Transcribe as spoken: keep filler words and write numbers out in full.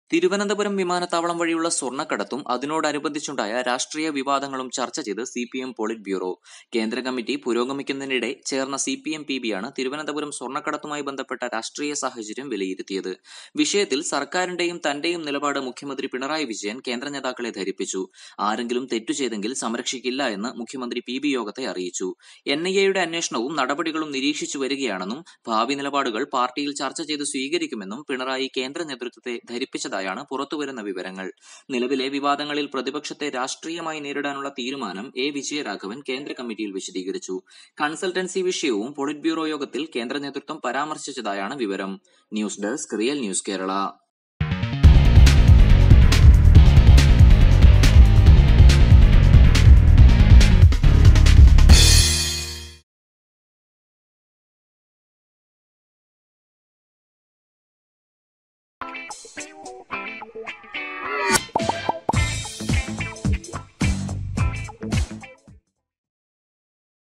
തിരുവനന്തപുരം വിമാനത്താവളം വഴിയുള്ള സ്വർണ്ണക്കടത്തും അതിനോടനുബന്ധിച്ചുണ്ടായ രാഷ്ട്രീയ വിവാദങ്ങളും ചർച്ച ചെയ്ത് C P M politburo. കേന്ദ്ര കമ്മിറ്റി പുരോഗമിക്കുന്നതിനിടെ ചേർന്ന സി പി എം പി ബിയാണ് തിരുവനന്തപുരം സ്വർണ്ണക്കടത്തുമായി ബന്ധപ്പെട്ട രാഷ്ട്രീയ സാഹചര്യം വിലയിരുത്തിയത്. വിഷയത്തിൽ സർക്കാരിന്റെയും തന്റെയും നിലപാട് മുഖ്യമന്ത്രി പിണറായി വിജയൻ കേന്ദ്ര നേതാക്കളെ ധരിപ്പിച്ചു. ആരെങ്കിലും തെറ്റു ചെയ്തെങ്കിൽ സംരക്ഷിക്കില്ല എന്ന് മുഖ്യമന്ത്രി പി ബി യോഗത്തെ അറിയിച്ചു. എൻ ഐ എയുടെ അന്വേഷണവും നടപടികളും നിരീക്ഷിച്ചു വരികയാണെന്നും ഭാവി നിലപാടുകൾ പാർട്ടിയിൽ ചർച്ച ചെയ്ത് സ്വീകരിക്കുമെന്നും പിണറായി കേന്ദ്ര നേതൃത്വത്തെ ധരിപ്പിച്ചതായി ാണ് പുറത്തുവരുന്ന വിവരങ്ങൾ. നിലവിലെ വിവാദങ്ങളിൽ പ്രതിപക്ഷത്തെ രാഷ്ട്രീയമായി നേരിടാനുള്ള തീരുമാനം എ വിജയരാഘവൻ കേന്ദ്ര കമ്മിറ്റിയിൽ വിശദീകരിച്ചു. കൺസൾട്ടൻസി വിഷയവും പോളിറ്റ് ബ്യൂറോ യോഗത്തിൽ കേന്ദ്ര നേതൃത്വം പരാമർശിച്ചതായാണ് വിവരം. News desk real news Kerala.